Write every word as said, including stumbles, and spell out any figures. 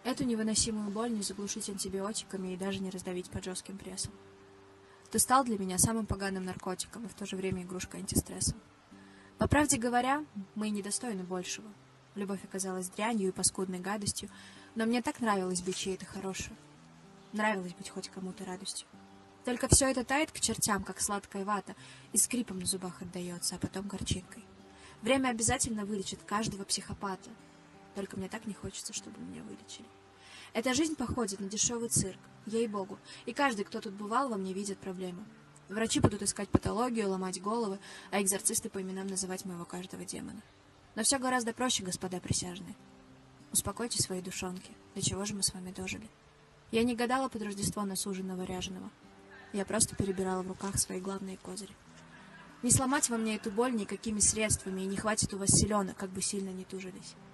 Эту невыносимую боль не заглушить антибиотиками и даже не раздавить под жестким прессом. Ты стал для меня самым поганым наркотиком и в то же время игрушкой антистресса. По правде говоря, мы и недостойны большего. Любовь оказалась дрянью и паскудной гадостью, но мне так нравилось быть чьей-то хорошей. Нравилось быть хоть кому-то радостью. Только все это тает к чертям, как сладкая вата, и скрипом на зубах отдается, а потом горчинкой. Время обязательно вылечит каждого психопата. Только мне так не хочется, чтобы меня вылечили. Эта жизнь походит на дешевый цирк, ей-богу, и каждый, кто тут бывал, во мне видит проблему. Врачи будут искать патологию, ломать головы, а экзорцисты по именам называть моего каждого демона. Но все гораздо проще, господа присяжные. Успокойте свои душонки. Для чего же мы с вами дожили? Я не гадала под Рождество на суженого ряженого. Я просто перебирала в руках свои главные козыри. Не сломать во мне эту боль никакими средствами, и не хватит у вас силенок, как бы сильно не тужились.